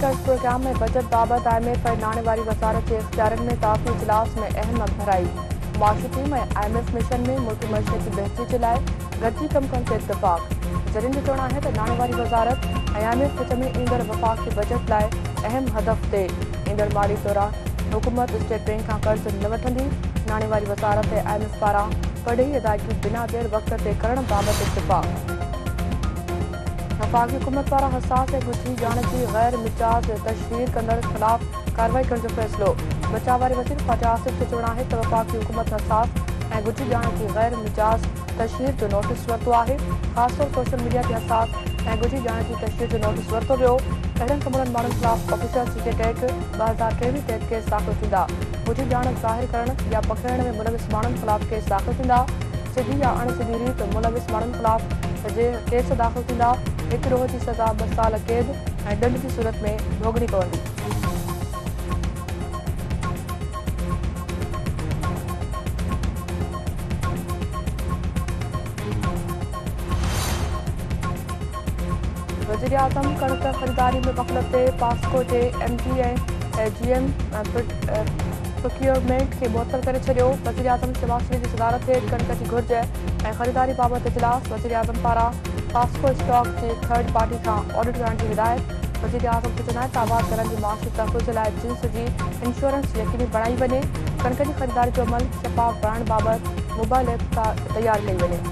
कर्ज प्रोग्राम में बजट बाबत IMF ऐं नाणे वारी वज़ारत जे इख़्तियारनि में ताक़ी इजलास में अहम अॻभराई। मुआशी टीम ऐं IMF मिशन में मुल्क मईशत जी बहितरी जे लाइ गॾिजी कम करण ते इत्तेफ़ाक़। जॾहिं जो चवणु आहे त नाणे वारी वज़ारत ऐं IMF विच में ईंदड़ वफ़ाक़ी बजट लाइ अहम हदफ़ ते ईंदड़ माली दौरान हुकूमत स्टेट बैंक खां कर्ज़ न वठंदी। नाणे वारी वज़ारत ऐं IMF पारां पढ़ी अदायगी बिना देर वक़्त ते करण बाबति इत्तेफ़ाक़। वफ़ाक़ी हुकूमत पारां हसास ऐं ॻुझी ॼाण जी गैर मिजाज तशहीर कंदड़ ख़िलाफ़ कार्रवाई करण जो फ़ैसिलो। बचाव वारे वज़ीर ख़्वाजा आसिफ जो चवणु आहे त वफ़ाक़ी हुकूमत हसास ऐं ॻुझी ॼाण जी गैर मिजाज तशहीर जो नोटिस वरितो आहे। ख़ासि तौर सोशल मीडिया ते हसास ऐं ॻुझी ॼाण जी तशहीर जो नोटिस वरितो वियो। अहिड़नि समूरनि माण्हुनि ख़िलाफ़ ऑफिशियल सीक्रेट एक्ट 2023 तहत केस दाख़िल थींदा। ॻुझी ॼाण ज़ाहिर करण या पखिड़ण में मुलविस माण्हुनि ख़िलाफ़ केस दाख़िल थींदा। सिधी या अणसिधी रीत मुलविस माण्हुनि ख़िलाफ़ जे केस दाख़िल थींदा। हिकु रोह जी सज़ा 2 साल क़ैद ऐं ॾंड जी सूरत में भोगणी पवंदी। वज़ीर आज़म कणक ख़रीदारी में ग़फ़लत ते पास्को जे MD ऐं GM प्रोक्योरमेंट खे मुअत्तल करे छॾियो। वज़ीर आज़म शहबाज शरीफ़ जी सदारत हेठि कणक जी घुर्ज ऐं ख़रीदारी बाबति इजलास। वज़ीर आज़म पारां पास्को स्टॉक जी थर्ड पार्टी खां ऑडिट करण जी हिदायत। वज़ीर आज़म जो चवणु आहे त आबाद करण जी मुआशी तहफ़्फ़ुज़ जे लाइ जिन्स जी इंश्योरेंस यकीनी बणाई वञे। कणक जी ख़रीदारी जो अमल शफ़ाफ़ बणाइण बाबति मोबाइल ऐप तयारु कई वञे।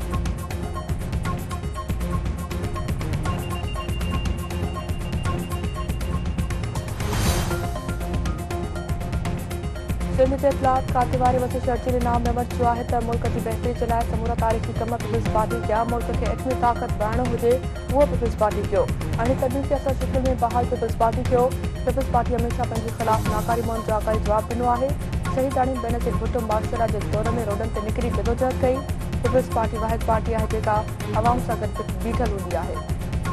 सिंध जे इत्तलात काते वारे वसीउ शर्जील इनाम अहमद चयो आहे त मुल्क जी बहितरी जे लाइ समूरा तारीख़ी कम पीपल्स पार्टी कया। मुल्क खे एटमी ताक़त बणाइणो हुजे उहो पीपल्स पार्टी कयो। हाणे तबीब असर शिकिल में बहाल पीपल्स पार्टी कयो। पीपल्स पार्टी हमेशह पंहिंजे ख़िलाफ़ नाकारी माण्हुनि जो आकारी जवाबु ॾिनो आहे। शहीद आणी बेनज़ीर भुट्टो मुआशरा जे दौर में रोडनि ते निकिरी जदोजहद कई। पीपल्स पार्टी वाहिद पार्टी आहे जेका अवाम सां गॾु बीठल हूंदी आहे।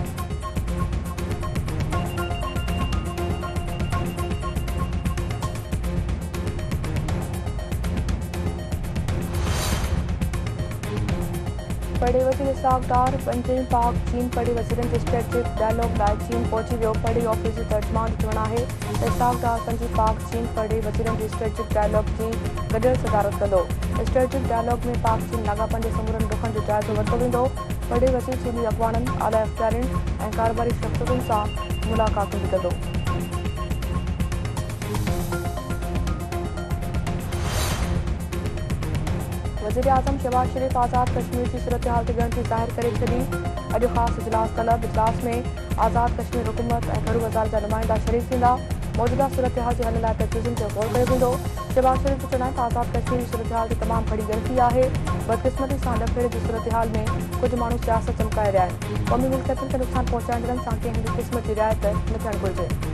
पढ़े वज़ीर इसहाक़ डार पंजई पाक चीन पढ़ी वज़ीरनि जे स्ट्रेटेजिक डायलॉग लाइ चीन पहुची वियो। पढ़ी ऑफिस जे तर्जुमान जो चवणु आहे त इसहाक़ डार पंजई पाक चीन पढ़ी वज़ीरनि जी स्ट्रेटेजिक डायलॉग जी गॾियल सदारत कंदो। स्ट्रेटेजिक डायलॉग में पाक चीन लाॻापनि जे समूरनि रुखनि जो जाइज़ो वरितो वेंदो। पढ़ी वज़ीर चीनी अॻवाननि आला इख़्तियारनि ऐं कारोबारी शख़्सियतुनि सां मुलाक़ातूं बि कंदो। वज़ीर आज़म शहबाज शरीफ़ आज़ाद कश्मीर जी सूरत हाल ते ॻणिती ज़ाहिर करे छॾी। अॼु ख़ासि इजलास तलब। इजलास में आज़ाद कश्मीर हुकूमत ऐं घरू वज़ार जा नुमाइंदा शरीक थींदा। मौजूदा सूरत हाल जे हल लाइ तजवीज़ुनि ते गौर कयो वेंदो। शहबाज शरीफ़ जो चवणु आहे त आज़ाद कश्मीर जी सूरत हाल जी तमामु घणी ॻणिती आहे। बदकिस्मती सां ॾफेड़े जी सूरत हाल में कुझु माण्हू सियासत चमकाए रहिया आहिनि। क़ौमी मिल्कियतुनि खे नुक़सानु पहुचाईंदड़नि सां कंहिं बि क़िस्म जी रिआयत न थियणु घुरिजे।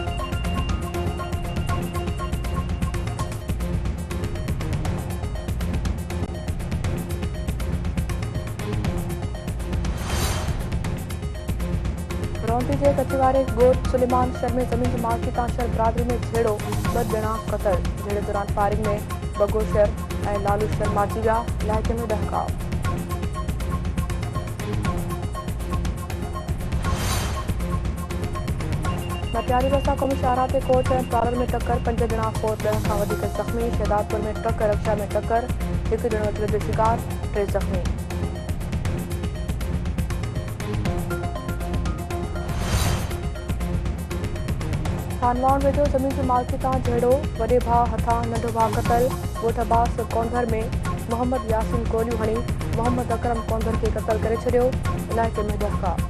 रौंती जे कचवारे ॻोठ सुलेमान शहर में ज़मीन जी मालिकी तां शहर बिरादरी में झेड़ो 2 ॼणा क़तल। झेड़े दौरान फायरिंग में बगो शहर ऐं लालू शहर मारिजी विया। इलाइक़े में ॾहकाव। मटियारी रस्ता क़ौमी शाहराह ते कोच ऐं ट्रालर में टक्कर 5 ॼणा फोत 10 खां वधीक ज़ख़्मी। शहदादपुर में ट्रक रक्षा में टक्कर 1 ॼणो दिलि जो शिकार 3 ज़ख़्मी। थानवान वेझो ज़मीन जी मालिकी तां झेड़ो। वॾे भाउ हथां नंढो भाउ क़तल। ॻोठ अब्बास कौंधर में मोहम्मद यासीन गोलियूं हणी मोहम्मद अकरम कौंधर खे क़तल करे छॾियो। इलाइक़े में ॾहकाव।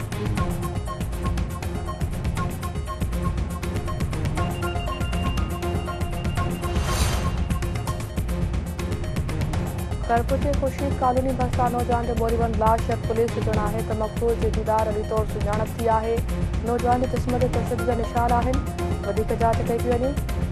करपुर जे ख़ुर्शीद कॉलोनी भरिसां नौजवान जो बोरीबंद लाश। पुलिस जो चवणु आहे त मक़तूल जी दीदार अली तौर सुञाणप थी आहे। नौजवान जे जिस्म ते तशदुद जा निशान आहिनि। वधीक जांच कई थी वञे।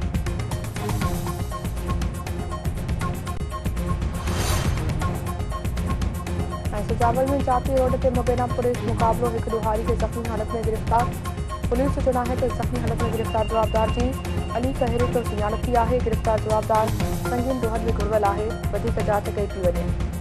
ऐं सुजावल में जाती रोड ते मुबैना पुलिस मुक़ाबलो। हिकु ॾोहारी खे ज़ख़्मी हालत में गिरफ़्तार। पुलिस जो चवणु आहे त ज़ख़्मी हालत में गिरफ़्तार जवाबदार जी अली कहरी तौर सुञाणप थी आहे। गिरफ़्तार जवाबदार संगीन दोहर में घुरवल आहे। वधीक जांच कई थी वञे।